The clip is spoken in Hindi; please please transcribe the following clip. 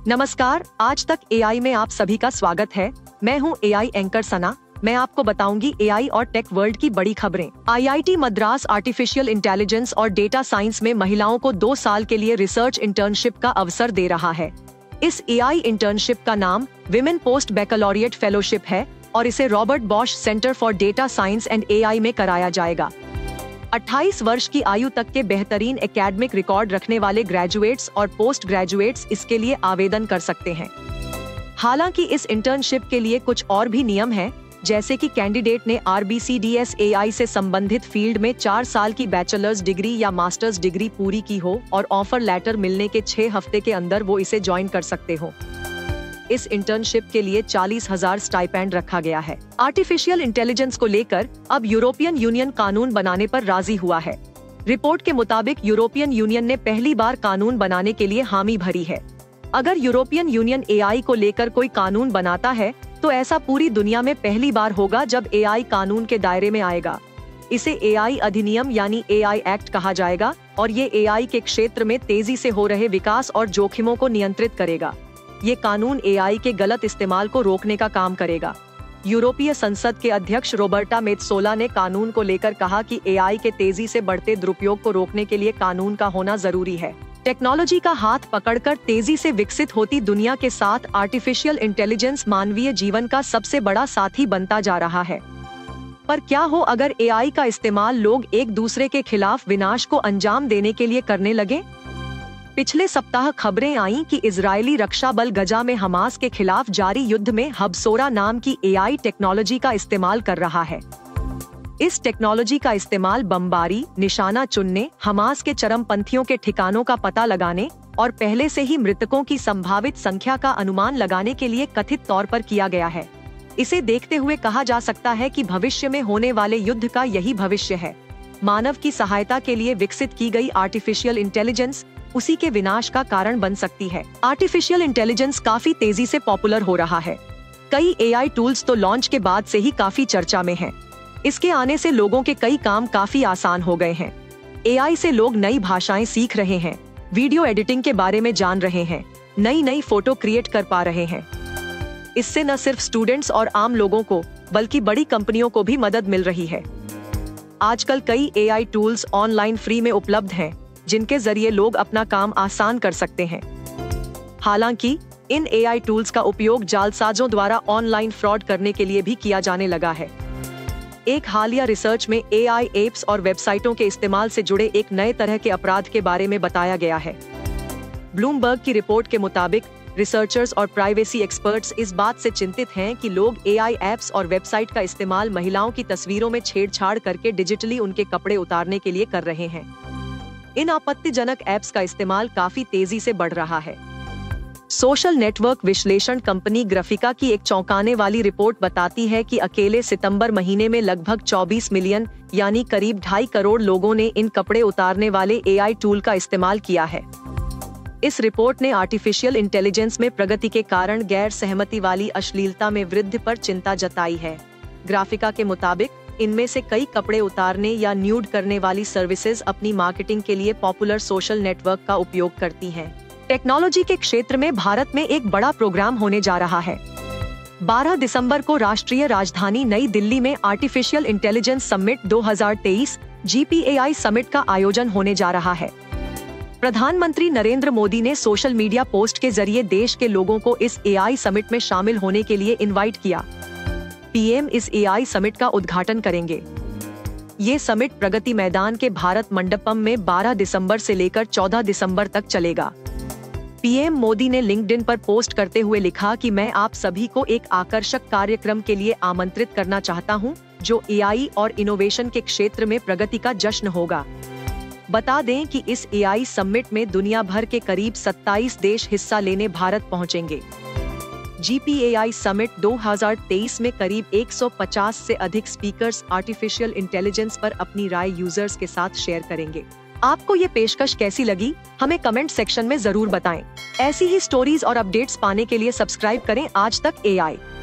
नमस्कार, आज तक एआई में आप सभी का स्वागत है। मैं हूं एआई एंकर सना। मैं आपको बताऊंगी एआई और टेक वर्ल्ड की बड़ी खबरें। आईआईटी मद्रास आर्टिफिशियल इंटेलिजेंस और डेटा साइंस में महिलाओं को 2 साल के लिए रिसर्च इंटर्नशिप का अवसर दे रहा है। इस एआई इंटर्नशिप का नाम विमेन पोस्ट बैकलॉरिएट फेलोशिप है और इसे Robert Bosch centre for data science and AI में कराया जाएगा। 28 वर्ष की आयु तक के बेहतरीन एकेडमिक रिकॉर्ड रखने वाले ग्रेजुएट्स और पोस्ट ग्रेजुएट्स इसके लिए आवेदन कर सकते हैं। हालांकि इस इंटर्नशिप के लिए कुछ और भी नियम हैं, जैसे कि कैंडिडेट ने RBCDS AI से संबंधित फील्ड में 4 साल की बैचलर्स डिग्री या मास्टर्स डिग्री पूरी की हो और ऑफर लेटर मिलने के 6 हफ्ते के अंदर वो इसे ज्वाइन कर सकते हो। इस इंटर्नशिप के लिए 40,000 स्टाइपेंड रखा गया है। आर्टिफिशियल इंटेलिजेंस को लेकर अब यूरोपियन यूनियन कानून बनाने पर राजी हुआ है। रिपोर्ट के मुताबिक यूरोपियन यूनियन ने पहली बार कानून बनाने के लिए हामी भरी है। अगर यूरोपियन यूनियन AI को लेकर कोई कानून बनाता है तो ऐसा पूरी दुनिया में पहली बार होगा जब AI कानून के दायरे में आएगा। इसे AI अधिनियम यानी AI एक्ट कहा जाएगा और ये AI के क्षेत्र में तेजी से हो रहे विकास और जोखिमों को नियंत्रित करेगा। ये कानून AI के गलत इस्तेमाल को रोकने का काम करेगा। यूरोपीय संसद के अध्यक्ष रॉबर्टा मेत्सोला ने कानून को लेकर कहा कि AI के तेजी से बढ़ते दुरुपयोग को रोकने के लिए कानून का होना जरूरी है। टेक्नोलॉजी का हाथ पकड़कर तेजी से विकसित होती दुनिया के साथ आर्टिफिशियल इंटेलिजेंस मानवीय जीवन का सबसे बड़ा साथी बनता जा रहा है। पर क्या हो अगर AI का इस्तेमाल लोग एक दूसरे के खिलाफ विनाश को अंजाम देने के लिए करने लगे? पिछले सप्ताह खबरें आईं कि इजरायली रक्षा बल गजा में हमास के खिलाफ जारी युद्ध में हबसोरा नाम की AI टेक्नोलॉजी का इस्तेमाल कर रहा है। इस टेक्नोलॉजी का इस्तेमाल बमबारी, निशाना चुनने, हमास के चरमपंथियों के ठिकानों का पता लगाने और पहले से ही मृतकों की संभावित संख्या का अनुमान लगाने के लिए कथित तौर पर किया गया है। इसे देखते हुए कहा जा सकता है कि भविष्य में होने वाले युद्ध का यही भविष्य है। मानव की सहायता के लिए विकसित की गई आर्टिफिशियल इंटेलिजेंस उसी के विनाश का कारण बन सकती है। आर्टिफिशियल इंटेलिजेंस काफी तेजी से पॉपुलर हो रहा है। कई AI टूल्स तो लॉन्च के बाद से ही काफी चर्चा में हैं। इसके आने से लोगों के कई काम काफी आसान हो गए हैं। AI से लोग नई भाषाएं सीख रहे हैं, वीडियो एडिटिंग के बारे में जान रहे हैं, नई फोटो क्रिएट कर पा रहे हैं। इससे न सिर्फ स्टूडेंट्स और आम लोगों को बल्कि बड़ी कंपनियों को भी मदद मिल रही है। आजकल कई AI टूल्स ऑनलाइन फ्री में उपलब्ध हैं, जिनके जरिए लोग अपना काम आसान कर सकते हैं। हालांकि इन AI टूल्स का उपयोग जालसाजों द्वारा ऑनलाइन फ्रॉड करने के लिए भी किया जाने लगा है। एक हालिया रिसर्च में AI एप्स और वेबसाइटों के इस्तेमाल से जुड़े एक नए तरह के अपराध के बारे में बताया गया है। ब्लूमबर्ग की रिपोर्ट के मुताबिक रिसर्चर्स और प्राइवेसी एक्सपर्ट्स इस बात से चिंतित हैं कि लोग AI एप्स और वेबसाइट का इस्तेमाल महिलाओं की तस्वीरों में छेड़छाड़ करके डिजिटली उनके कपड़े उतारने के लिए कर रहे हैं। इन आपत्तिजनक ऐप्स का इस्तेमाल काफी तेजी से बढ़ रहा है। सोशल नेटवर्क विश्लेषण कंपनी ग्राफिका की एक चौंकाने वाली रिपोर्ट बताती है कि अकेले सितंबर महीने में लगभग 24 मिलियन यानी करीब 2.5 करोड़ लोगों ने इन कपड़े उतारने वाले AI टूल का इस्तेमाल किया है। इस रिपोर्ट ने आर्टिफिशियल इंटेलिजेंस में प्रगति के कारण गैर सहमति वाली अश्लीलता में वृद्धि पर चिंता जताई है। ग्राफिका के मुताबिक इनमें से कई कपड़े उतारने या न्यूड करने वाली सर्विसेज अपनी मार्केटिंग के लिए पॉपुलर सोशल नेटवर्क का उपयोग करती हैं। टेक्नोलॉजी के क्षेत्र में भारत में एक बड़ा प्रोग्राम होने जा रहा है। 12 दिसंबर को राष्ट्रीय राजधानी नई दिल्ली में artificial intelligence summit 2023 GPAI summit का आयोजन होने जा रहा है। प्रधानमंत्री नरेंद्र मोदी ने सोशल मीडिया पोस्ट के जरिए देश के लोगों को इस AI समिट में शामिल होने के लिए इनवाइट किया। PM इस AI समिट का उद्घाटन करेंगे। ये समिट प्रगति मैदान के भारत मंडपम में 12 दिसंबर से लेकर 14 दिसंबर तक चलेगा। PM मोदी ने लिंक्डइन पर पोस्ट करते हुए लिखा कि मैं आप सभी को एक आकर्षक कार्यक्रम के लिए आमंत्रित करना चाहता हूं, जो AI और इनोवेशन के क्षेत्र में प्रगति का जश्न होगा। बता दें कि इस AI समिट में दुनिया भर के करीब 27 देश हिस्सा लेने भारत पहुंचेंगे। GPAI समिट 2023 में करीब 150 से अधिक स्पीकर्स आर्टिफिशियल इंटेलिजेंस पर अपनी राय यूजर्स के साथ शेयर करेंगे। आपको ये पेशकश कैसी लगी, हमें कमेंट सेक्शन में जरूर बताएं। ऐसी ही स्टोरीज और अपडेट्स पाने के लिए सब्सक्राइब करें आज तक AI।